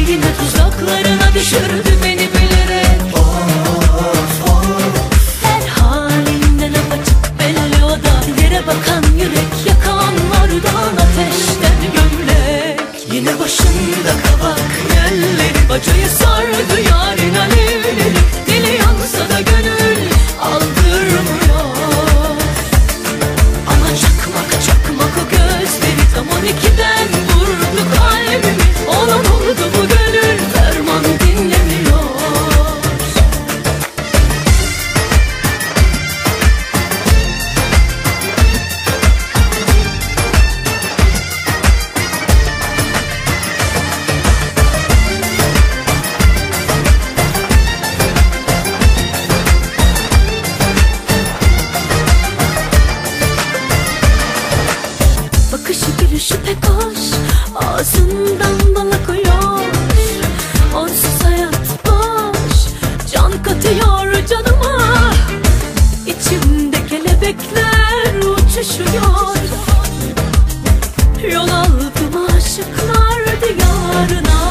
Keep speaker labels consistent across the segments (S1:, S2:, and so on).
S1: yine tuzaklarına düşürdü beni bilerek.
S2: Of of,
S1: Her halinden apaçık belli o da, yere bakan yürek, yakanlardan ateşten gömlek.
S2: yine başında kavak yelleri,
S1: Bacayı sardı yarın alevleri, dili yansa da gönül aldırmıyor. Ama çakmak çakmak o gözleri, tam 12'den vurdu kalbimi. Olan oldu bu gönül, ferman dinlemiyor. Bakışı gülüşü pek hoş, ağzından bal akıyor. Onsuz hayat boş, can katıyor canıma. İçimde kelebekler uçuşuyor. Yol aldım aşıklar diyarına.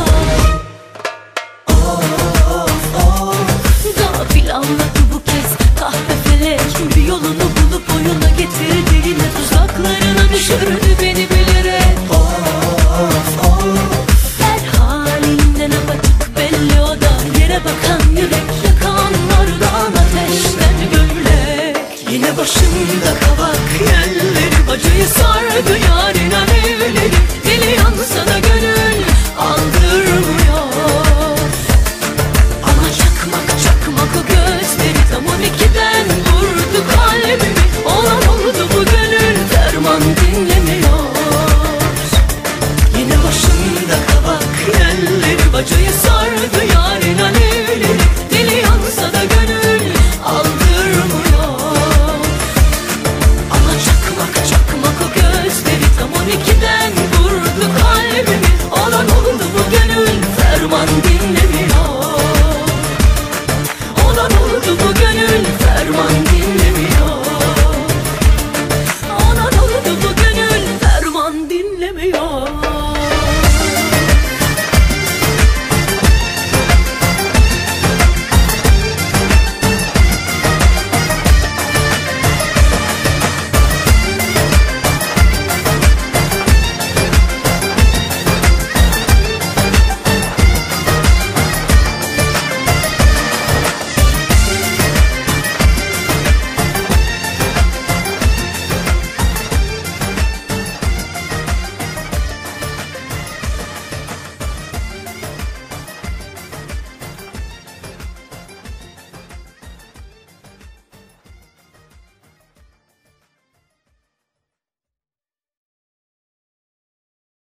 S1: Gafil anladı bu kez kahpe felek, bir yolunu bulup oyuna getirdi, yine tuzaklarına düşürdü beni bilerek.
S2: of of,
S1: Her halinden apaçık belli o da, yere bakan yürek, yakanlardan ateşten gömlek.
S2: yine başında kavak yelleri,
S1: Acıyı sardı yarın alevleri, dili yansa da gönül aldırmıyor. Ama çakmak çakmak o gözleri, tam 12'den vurdu kalbimi. Olan oldu bu gönül, ferman dinlemiyor.
S2: yine başında kavak yelleri,
S1: Bacayı sardı